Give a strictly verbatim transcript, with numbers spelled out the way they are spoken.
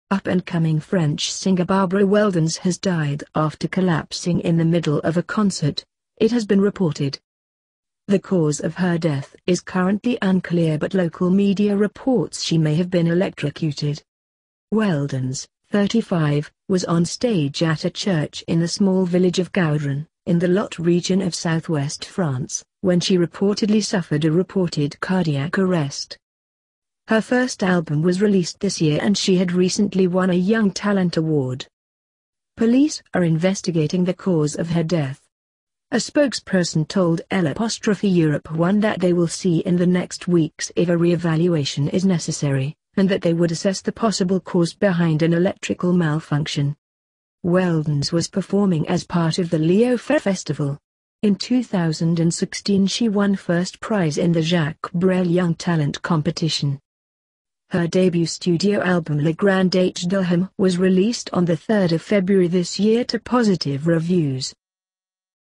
Up-and-coming French singer Barbara Weldons has died after collapsing in the middle of a concert, it has been reported. The cause of her death is currently unclear, but local media reports she may have been electrocuted. Weldons, thirty-five, was on stage at a church in the small village of Gaudron, in the Lot region of southwest France, when she reportedly suffered a reported cardiac arrest. Her first album was released this year and she had recently won a Young Talent Award. Police are investigating the cause of her death. A spokesperson told L Europe one that they will see in the next weeks if a re-evaluation is necessary, and that they would assess the possible cause behind an electrical malfunction. Weldons was performing as part of the Leo Festival. In two thousand sixteen she won first prize in the Jacques Brel Young Talent competition. Her debut studio album Le Grand H d'Ilham was released on the third of February this year to positive reviews.